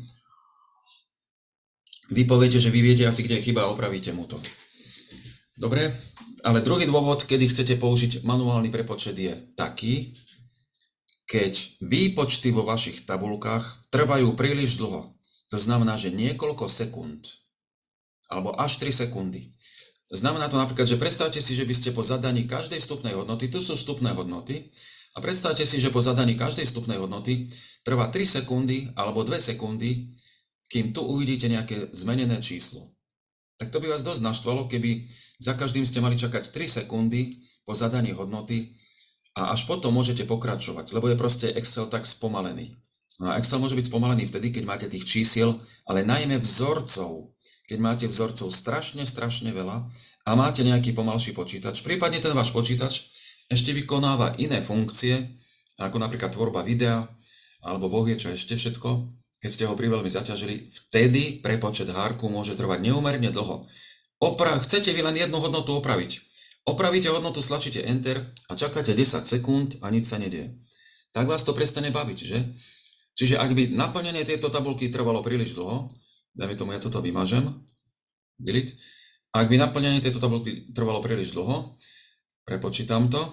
Vy poviete, že vy viete asi, kde je chyba a opravíte mu to. Dobre? Ale druhý dôvod, kedy chcete použiť manuálny prepočet je taký, keď výpočty vo vašich tabuľkách trvajú príliš dlho. To znamená, že niekoľko sekúnd, alebo až 3 sekundy. Znamená to napríklad, že predstavte si, že by ste po zadaní každej vstupnej hodnoty, tu sú vstupné hodnoty, a predstavte si, že po zadaní každej vstupnej hodnoty trvá 3 sekundy alebo 2 sekundy, kým tu uvidíte nejaké zmenené číslo. Tak to by vás dosť naštvalo, keby za každým ste mali čakať 3 sekundy po zadaní hodnoty a až potom môžete pokračovať, lebo je proste Excel tak spomalený. No a Excel môže byť spomalený vtedy, keď máte tých čísiel, ale najmä vzorcov. Keď máte vzorcov strašne veľa a máte nejaký pomalší počítač, prípadne ten váš počítač ešte vykonáva iné funkcie, ako napríklad tvorba videa, alebo boh vie čo ešte všetko, keď ste ho priveľmi zaťažili, vtedy prepočet hárku môže trvať neúmerne dlho. Chcete vy len jednu hodnotu opraviť. Opravíte hodnotu, stlačíte Enter a čakáte 10 sekúnd a nič sa nedieje. Tak vás to prestane baviť, že? Čiže ak by naplnenie tejto tabulky trvalo príliš dlho, dajme tomu, ja toto vymažem, delete, ak by naplnenie tejto tabulky trvalo príliš dlho, prepočítam to,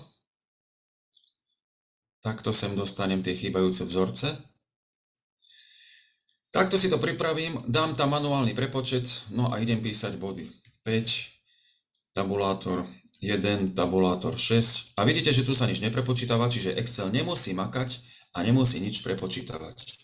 takto sem dostanem tie chýbajúce vzorce, takto si to pripravím, dám tam manuálny prepočet, no a idem písať body. 5, tabulátor 1, tabulátor 6 a vidíte, že tu sa nič neprepočítava, čiže Excel nemusí makať a nemusí nič prepočítavať.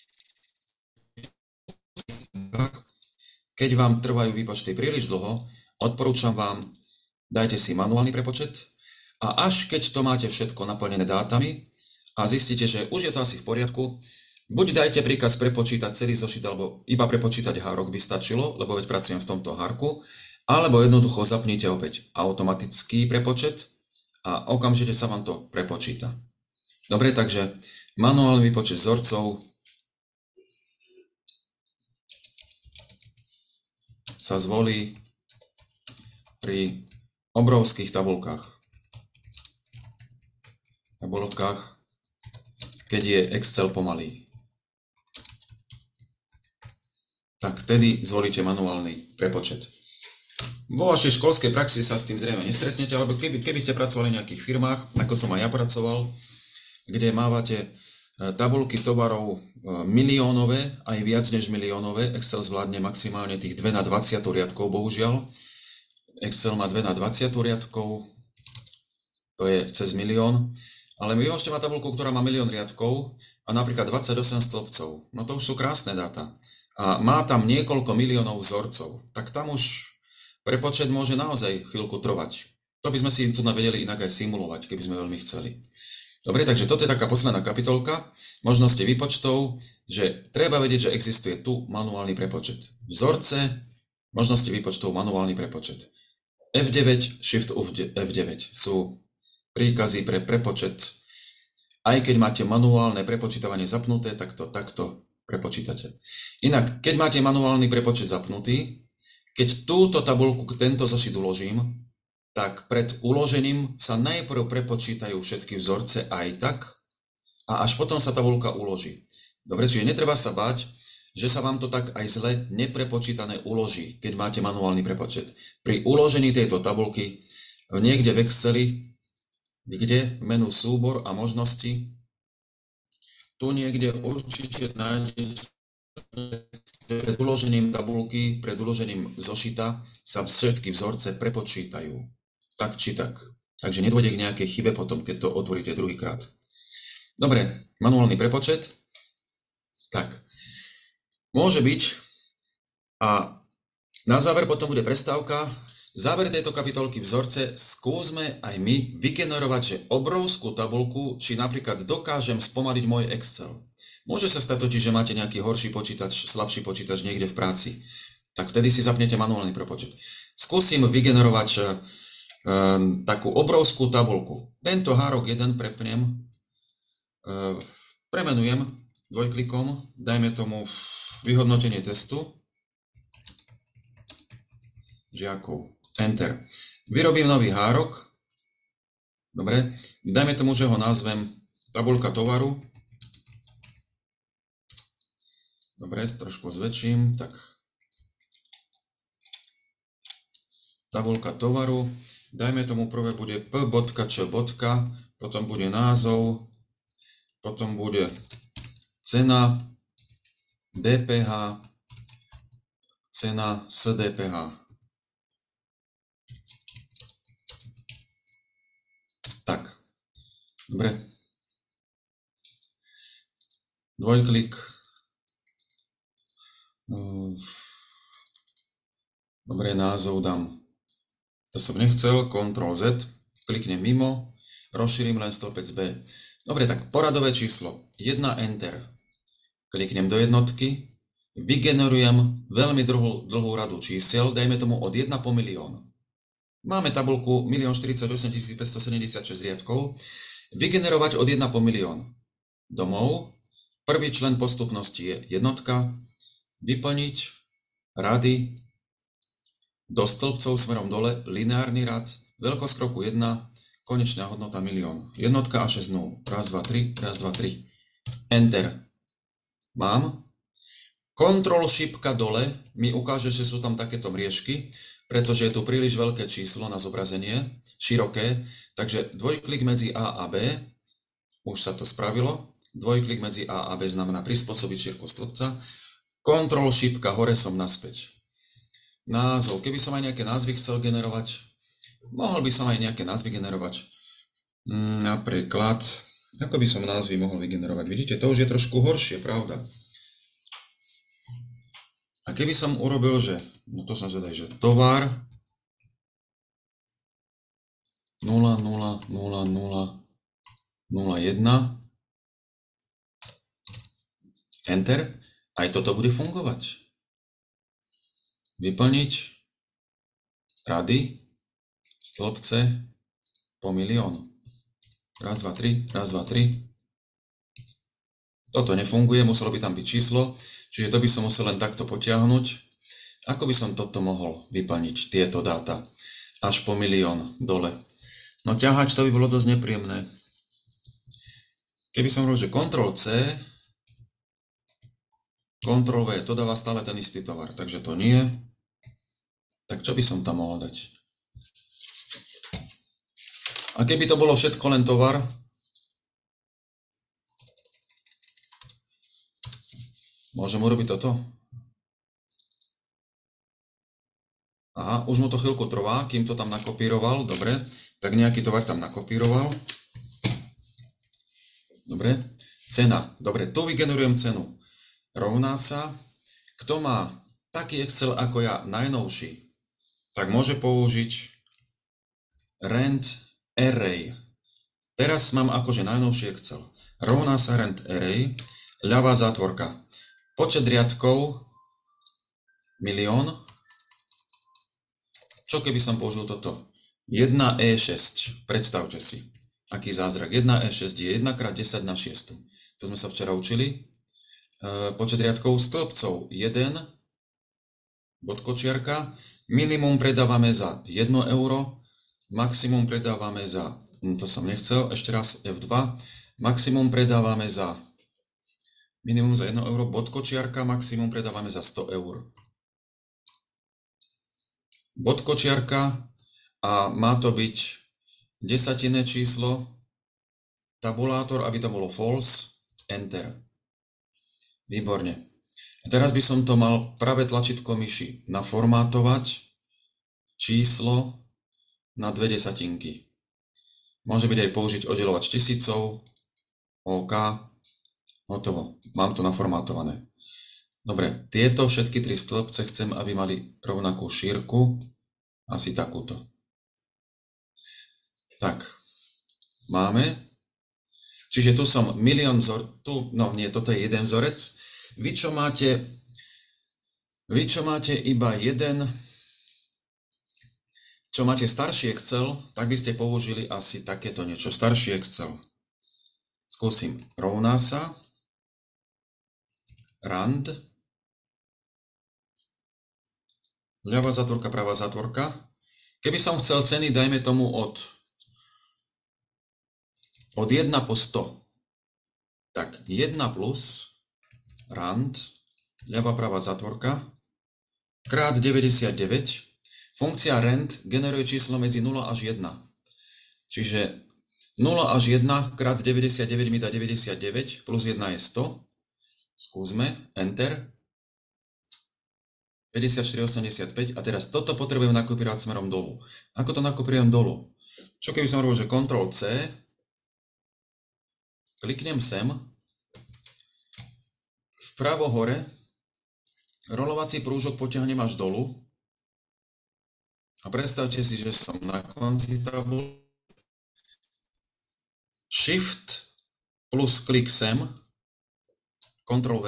Keď vám trvajú výpočty príliš dlho, odporúčam vám, dajte si manuálny prepočet a až keď to máte všetko naplnené dátami a zistíte, že už je to asi v poriadku, buď dajte príkaz prepočítať celý zošit, alebo iba prepočítať hárok by stačilo, lebo veď pracujem v tomto hárku, alebo jednoducho zapnite opäť automatický prepočet a okamžite sa vám to prepočíta. Dobre, takže manuálny výpočet vzorcov sa zvolí pri obrovských tabulkách, keď je Excel pomalý. Tak vtedy zvolíte manuálny prepočet. Vo vašej školskej praxi sa s tým zrejme nestretnete, alebo keby ste pracovali v nejakých firmách, ako som aj ja pracoval, kde mávate tabulky tovarov miliónové, aj viac než miliónové. Excel zvládne maximálne tých 2 na 20 riadkov, bohužiaľ. Excel má 2 na 20 riadkov, to je cez milión. Ale vy môžete mať tabulku, ktorá má 1 000 000 riadkov a napríklad 28 stĺpcov. No to už sú krásne dáta. A má tam niekoľko miliónov vzorcov. Tak tam už prepočet môže naozaj chvíľku trvať. To by sme si tu vedeli inak aj simulovať, keby sme veľmi chceli. Dobre, takže toto je taká posledná kapitolka, možnosti výpočtov, že treba vedieť, že existuje tu manuálny prepočet. Vzorce, možnosti výpočtov, manuálny prepočet. F9, Shift F9 sú príkazy pre prepočet. Aj keď máte manuálne prepočítavanie zapnuté, tak to takto prepočítate. Inak, keď máte manuálny prepočet zapnutý, keď túto tabuľku, tento zošit uložím, tak pred uložením sa najprv prepočítajú všetky vzorce aj tak a až potom sa tabuľka uloží. Dobre, čiže netreba sa báť, že sa vám to tak aj zle neprepočítané uloží, keď máte manuálny prepočet. Pri uložení tejto tabuľky niekde v Exceli, kde menu súbor a možnosti, tu niekde určite nájdete pred uložením tabuľky, pred uložením zošita sa všetky vzorce prepočítajú. Tak či tak. Takže nedôjde k nejakej chybe potom, keď to otvoríte druhýkrát. Dobre, manuálny prepočet. Tak. Môže byť. A na záver potom bude prestávka. Záver tejto kapitolky vzorce skúsme aj my vygenerovať, že obrovskú tabuľku, či napríklad dokážem spomaliť môj Excel. Môže sa stať totiž, že máte nejaký horší počítač, slabší počítač niekde v práci. Tak vtedy si zapnete manuálny prepočet. Skúsim vygenerovať takú obrovskú tabuľku. Tento hárok 1 prepnem, premenujem dvojklikom, dajme tomu vyhodnotenie testu žiakov. Enter. Vyrobím nový hárok. Dobre, dajme tomu, že ho nazvem tabuľka tovaru. Dobre, trošku zväčším, tak. Tabuľka tovaru. Dajme tomu prvé bude p.č. Potom bude názov. Potom bude cena, DPH, cena s DPH. Tak. Dobre. Dvojklik. Dobre, názov dám. To som nechcel, Ctrl Z, kliknem mimo, rozšírim len stĺpec B. Dobre, tak poradové číslo, 1 Enter. kliknem do jednotky, vygenerujem veľmi dlhú radu čísiel, dajme tomu od 1 po milión. Máme tabuľku 1 048 576 riadkov, vygenerovať od 1 po milión. Domov, prvý člen postupnosti je jednotka, vyplniť rady do stĺpcov smerom dole, lineárny rad, veľkosť kroku 1, konečná hodnota milión. Jednotka a 6 nul. Raz, 2, 3, raz, 2, 3. Enter. Mám. Kontrol šipka dole mi ukáže, že sú tam takéto mriežky, pretože je tu príliš veľké číslo na zobrazenie, široké, takže dvojklik medzi A a B, už sa to spravilo, dvojklik medzi A a B znamená prispôsobiť šírku stĺpca, kontrol šipka hore som naspäť. Názov, keby som aj nejaké názvy chcel generovať, mohol by som aj nejaké názvy generovať, napríklad, ako by som názvy mohol vygenerovať, vidíte, to už je trošku horšie, pravda? A keby som urobil, že, no to som zvedaj, že tovar 0, 0, 0, 0, 0, 1, enter, aj toto bude fungovať. Vyplniť rady, stĺpce po milión. Raz, 2, 3, raz, 2, 3. Toto nefunguje, muselo by tam byť číslo, čiže to by som musel len takto potiahnuť. Ako by som toto mohol vyplniť, tieto dáta, až po milión dole? No ťahať to by bolo dosť nepríjemné. Keby som robil, že Ctrl-C, Ctrl-V, to dáva stále ten istý tovar, takže to nie. Tak čo by som tam mohol dať? A keby to bolo všetko len tovar, môžem urobiť toto? Aha, už mu to chvíľku trvá, kým to tam nakopíroval, dobre. Tak nejaký tovar tam nakopíroval. Dobre. Cena, dobre, tu vygenerujem cenu. Rovná sa, kto má taký Excel ako ja, najnovší, tak môže použiť rand array. Teraz mám akože najnovší Excel. Rovná sa rand array, ľavá zátvorka. Počet riadkov, milión. Čo keby som použil toto? 1E6. Predstavte si, aký zázrak. 1E6 je 1 x 10 na 6. To sme sa včera učili. Počet riadkov stĺpcov 1, bodkočiarka. Minimum predávame za 1 euro. Maximum predávame za, to som nechcel, ešte raz F2. Maximum predávame za minimum za 1 euro, bodkočiarka, maximum predávame za 100 eur. Bodkočiarka a má to byť desatinné číslo, tabulátor, aby to bolo false, enter. Výborne. A teraz by som to mal pravé tlačítko myši naformátovať, číslo na 2 desatinky. Môže byť aj použiť oddelovač tisícov, OK, hotovo, mám to naformátované. Dobre, tieto všetky 3 stĺpce chcem, aby mali rovnakú šírku, asi takúto. Tak, máme. Čiže tu som milión vzorcov, no nie, toto je jeden vzorec. Vy, čo máte iba jeden, čo máte starší Excel, tak by ste použili asi takéto niečo, starší Excel. Skúsim, rovná sa, rand, ľavá zátvorka, pravá zátvorka. Keby som chcel ceny, dajme tomu od 1 po 100. Tak 1 plus rand, ľavá, pravá zátvorka, krát 99. Funkcia rand generuje číslo medzi 0 až 1. Čiže 0 až 1 krát 99 mi dá 99, plus 1 je 100. Skúsme, enter. 54,85 a teraz toto potrebujem nakopírovať smerom dolu. Ako to nakopírujem dolu? Čo keby som robil, že Ctrl-C, kliknem sem, vpravo hore, rolovací prúžok potiahnem až dolu a predstavte si, že som na konci tabuly. Shift plus klik sem, Ctrl V.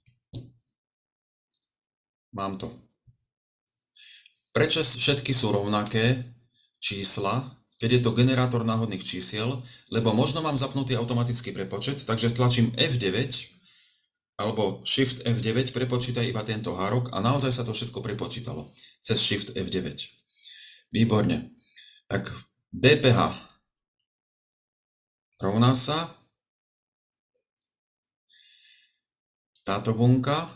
Mám to. Prečo všetky sú rovnaké čísla, keď je to generátor náhodných čísiel? Lebo možno mám zapnutý automatický prepočet, takže stlačím F9 alebo Shift F9, prepočítaj iba tento hárok a naozaj sa to všetko prepočítalo cez Shift F9. Výborne. Tak DPH rovná sa táto bunka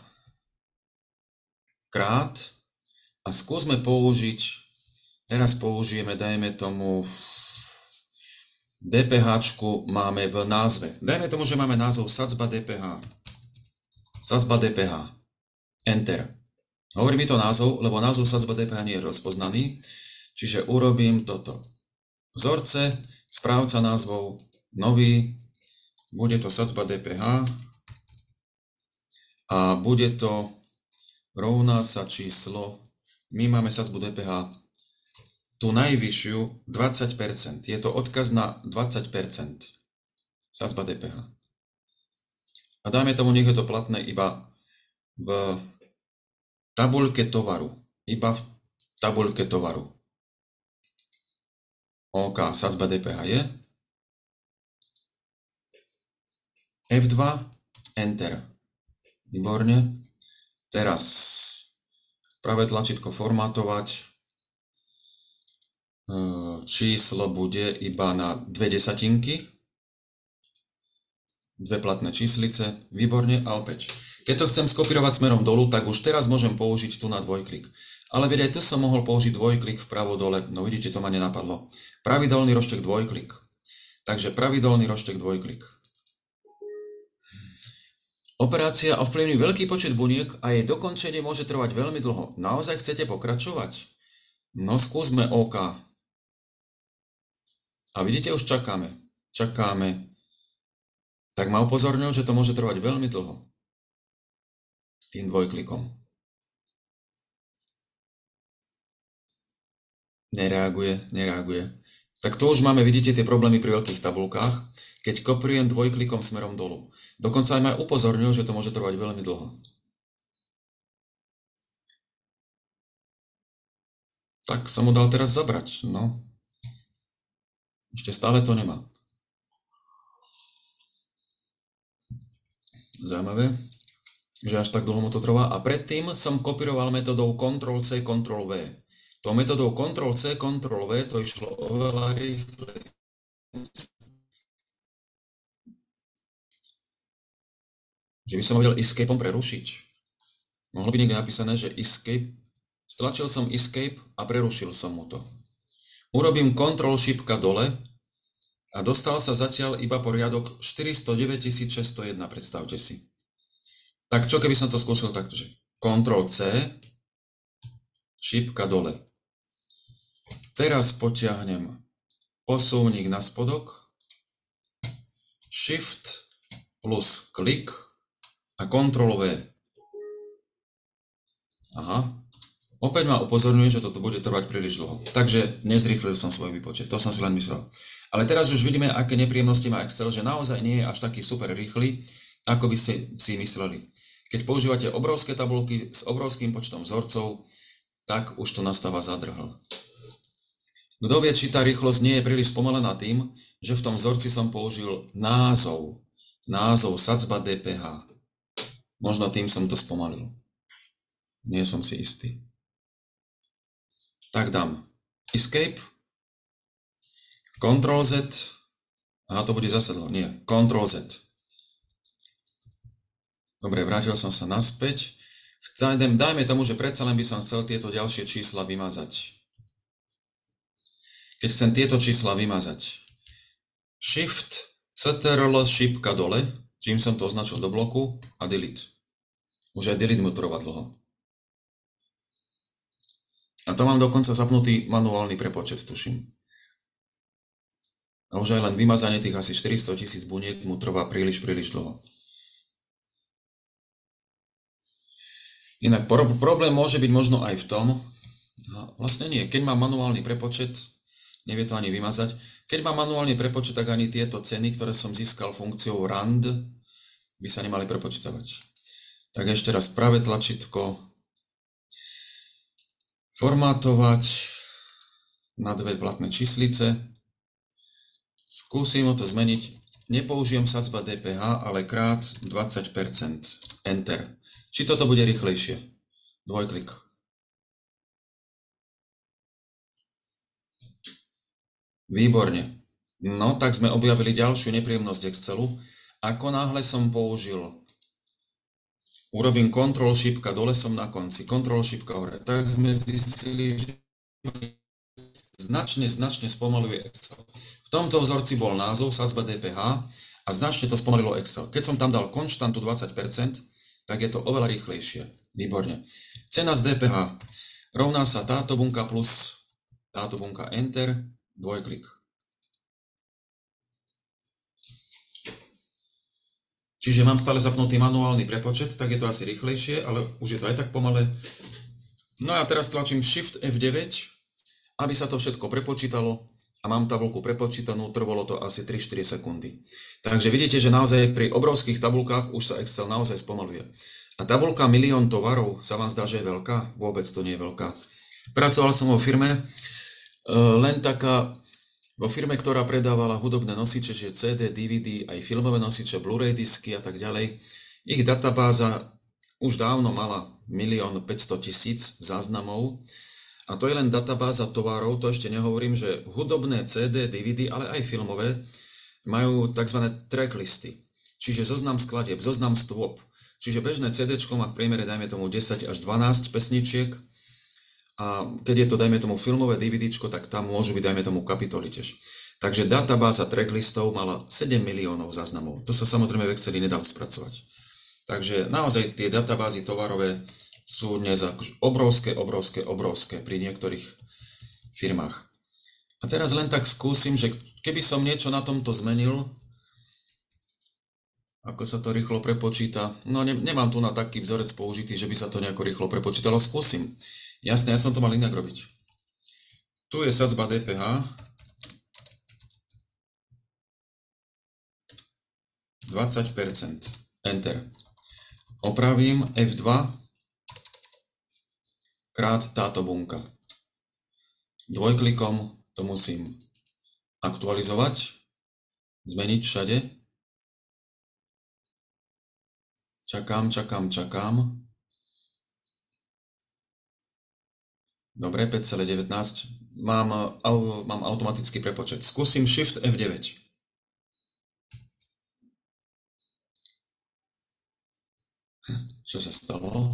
krát a skúsme použiť, teraz použijeme, dajme tomu, DPH máme v názve. Dajme tomu, že máme názov sadzba DPH. Sadzba DPH. Enter. Hovorí mi to názov, lebo názov sadzba DPH nie je rozpoznaný, čiže urobím toto. Vzorce, správca názvov, nový, bude to sadzba DPH a bude to rovná sa číslo, my máme sadzbu DPH tú najvyššiu 20%. Je to odkaz na 20%. Sadzba DPH. A dajme tomu, nech je to platné iba v tabuľke tovaru. Iba v tabuľke tovaru. OK, sadzba DPH je. F2, Enter. Výborne. Teraz pravé tlačítko formátovať. Číslo bude iba na 0,2. Dve platné číslice. Výborne. A opäť. Keď to chcem skopírovať smerom dolu, tak už teraz môžem použiť tu na dvojklik. Ale veď aj tu som mohol použiť dvojklik vpravo dole. No vidíte, to ma nenapadlo. Pravidelný roštek dvojklik. Takže pravidelný roštek dvojklik. Operácia ovplyvní veľký počet buniek a jej dokončenie môže trvať veľmi dlho. Naozaj chcete pokračovať? No skúsme OK. A vidíte, už čakáme. Čakáme. Tak ma upozornil, že to môže trvať veľmi dlho. Tým dvojklikom. Nereaguje. Tak to už máme, vidíte, tie problémy pri veľkých tabulkách, keď kopírujem dvojklikom smerom dolu. Dokonca aj ma upozornil, že to môže trvať veľmi dlho. Tak som mu dal teraz zabrať, no. Ešte stále to nemá. Zaujímavé, že až tak dlho mu to trvá. A predtým som kopíroval metodou Ctrl-C, Ctrl-V. Tou metodou Ctrl-C, Ctrl-V to išlo oveľa rýchlejšie. Že by som vedel escapeom prerušiť. Mohlo by niekde napísané, že escape. Stlačil som escape a prerušil som mu to. Urobím Ctrl šipka dole a dostal sa zatiaľ iba poriadok 409 601, predstavte si. Tak čo keby som to skúsil takto, že Ctrl C, šipka dole. Teraz potiahnem posuvník na spodok, Shift plus klik a Ctrl V. Aha. Opäť ma upozorňuje, že toto bude trvať príliš dlho. Takže nezrýchlil som svoj výpočet. To som si len myslel. Ale teraz už vidíme, aké nepríjemnosti má Excel, že naozaj nie je až taký super rýchly, ako by ste si mysleli. Keď používate obrovské tabulky s obrovským počtom vzorcov, tak už to nastáva zadrhel. Kto vie, či tá rýchlosť nie je príliš spomalená tým, že v tom vzorci som použil názov. Názov sadzba DPH. Možno tým som to spomalil. Nie som si istý. Tak dám Escape, Ctrl Z, aha, to bude zase dlho, nie, Ctrl Z. Dobre, vrátil som sa naspäť. Dajme tomu, že predsa len by som chcel tieto ďalšie čísla vymazať. Keď chcem tieto čísla vymazať, Shift, Ctrl, šipka dole, čím som to označil do bloku a Delete. Už aj Delete mu trvá dlho. A to mám dokonca zapnutý manuálny prepočet, tuším. A už aj len vymazanie tých asi 400 000 buniek mu trvá príliš dlho. Inak problém môže byť možno aj v tom, vlastne nie, keď mám manuálny prepočet, nevie to ani vymazať, keď mám manuálny prepočet, tak ani tieto ceny, ktoré som získal funkciou rand, by sa nemali prepočítavať. Tak ešte raz pravé tlačítko, formátovať na dve platné číslice, skúsim to zmeniť, nepoužijem sadzba DPH, ale krát 20%, Enter. Či toto bude rýchlejšie? Dvojklik. Výborne. No, tak sme objavili ďalšiu nepríjemnosť Excelu. Ako náhle som urobím kontrol šípka, dole som na konci, kontrol šípka hore, tak sme zistili, že značne spomaluje Excel. V tomto vzorci bol názov sadzba DPH a značne to spomalilo Excel. Keď som tam dal konštantu 20%, tak je to oveľa rýchlejšie. Výborne. Cena z DPH rovná sa táto bunka plus táto bunka Enter, dvojklik. Čiže mám stále zapnutý manuálny prepočet, tak je to asi rýchlejšie, ale už je to aj tak pomalé. No a teraz tlačím Shift F9, aby sa to všetko prepočítalo a mám tabuľku prepočítanú, trvalo to asi 3-4 sekundy. Takže vidíte, že naozaj pri obrovských tabuľkách už sa Excel naozaj spomaluje. A tabuľka milión tovarov sa vám zdá, že je veľká? Vôbec to nie je veľká. Pracoval som vo firme, vo firme, ktorá predávala hudobné nosiče, že CD, DVD, aj filmové nosiče, Blu-ray disky a tak ďalej. Ich databáza už dávno mala 1 500 000 záznamov. A to je len databáza tovarov, to ešte nehovorím, že hudobné CD, DVD, ale aj filmové majú tzv. Tracklisty. Čiže zoznam skladieb, zoznam stôp. Čiže bežné CDčko má v priemere, dajme tomu, 10 až 12 pesničiek. A keď je to, dajme tomu, filmové DVDčko, tak tam môžu byť, dajme tomu, kapitoly tiež. Takže databáza tracklistov mala 7 miliónov záznamov. To sa samozrejme v Exceli nedá spracovať. Takže naozaj tie databázy tovarové sú dnes obrovské pri niektorých firmách. A teraz len tak skúsim, že keby som niečo na tomto zmenil, ako sa to rýchlo prepočíta. No nemám tu na taký vzorec použitý, že by sa to nejako rýchlo prepočítalo. Skúsim. Jasné, ja som to mal inak robiť. Tu je sadzba DPH. 20%. Enter. Opravím F2 krát táto bunka. Dvojklikom to musím aktualizovať, zmeniť všade. Čakám. Dobre, 5,19. Mám automatický prepočet. Skúsim Shift F9. Čo sa stalo?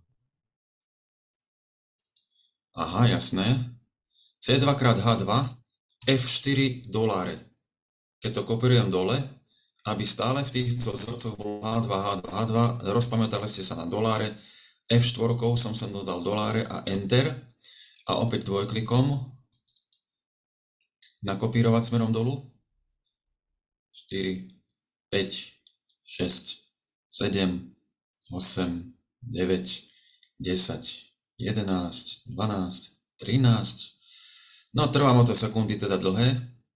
Aha, jasné. C2 krát H2, F4 doláre. Keď to kopírujem dole, aby stále v týchto vzorcoch bolo H2, rozpamätali ste sa na doláre, F4 som sem dodal doláre a Enter a opäť dvojklikom nakopírovať smerom dolu. 4, 5, 6, 7, 8, 9, 10, 11, 12, 13. No trvá to sekundy teda dlhé.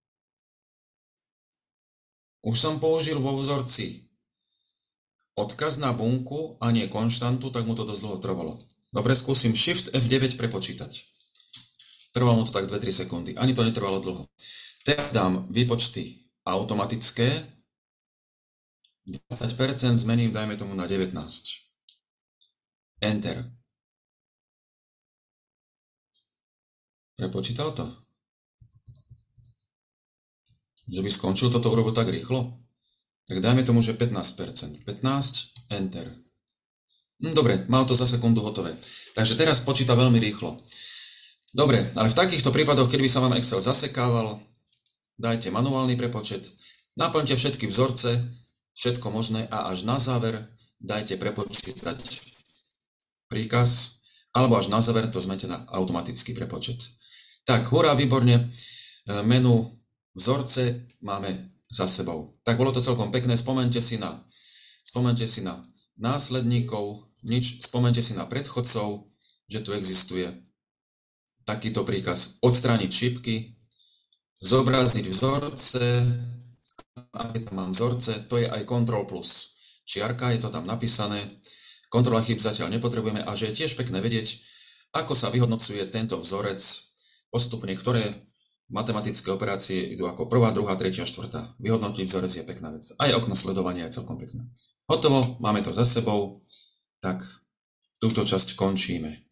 Už som použil vo vzorci odkaz na bunku a nie konštantu, tak mu to dosť dlho trvalo. Dobre, skúsim Shift F9 prepočítať. Trvalo mu to tak 2-3 sekundy. Ani to netrvalo dlho. Teraz dám výpočty automatické. 20% zmením, dajme tomu na 19. Enter. Prepočítal to? Že by skončil, toto urobil tak rýchlo? Tak dajme tomu, že 15%. 15, Enter. Dobre, mal to za sekundu hotové. Takže teraz počíta veľmi rýchlo. Dobre, ale v takýchto prípadoch, keď by sa vám Excel zasekával, dajte manuálny prepočet, naplňte všetky vzorce, všetko možné a až na záver dajte prepočítať príkaz, alebo až na záver to zmete na automatický prepočet. Tak, hurá, výborne, menu vzorce máme za sebou. Tak bolo to celkom pekné, spomente si na následníkov, spomente si na predchodcov, že tu existuje takýto príkaz odstrániť šípky, zobraziť vzorce, a keď tam mám vzorce, to je aj Ctrl+. čiarka, je to tam napísané. Kontrola chýb zatiaľ nepotrebujeme a že je tiež pekné vedieť, ako sa vyhodnocuje tento vzorec postupne, ktoré matematické operácie idú ako prvá, druhá, tretia, štvrtá. Vyhodnotiť vzorec je pekná vec. Aj okno sledovania je celkom pekné. Hotovo, máme to za sebou, tak túto časť končíme.